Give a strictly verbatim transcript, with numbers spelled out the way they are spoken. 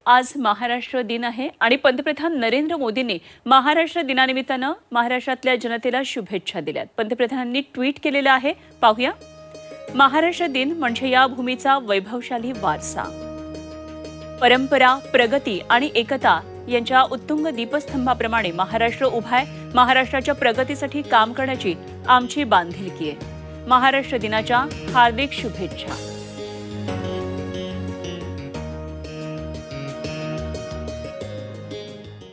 आज महाराष्ट्र दिन आहे आणि पंतप्रधान नरेंद्र मोदींनी महाराष्ट्र दिनानिमित्तानं महाराष्ट्रातल्या जनतेला शुभेच्छा दिल्यात। पंतप्रधानांनी ट्विट केलेलं आहे, पाहूया। महाराष्ट्र दिन म्हणजे या भूमीचा वैभवशाली वारसा, परंपरा, प्रगती आणि एकता यांच्या उत्तुंग दीपस्तंभाप्रमाणे महाराष्ट्र उभा आहे। महाराष्ट्राच्या प्रगतीसाठी काम करण्याची आमची बांधिलकी आहे। महाराष्ट्र दिनाच्या हार्दिक शुभेच्छा।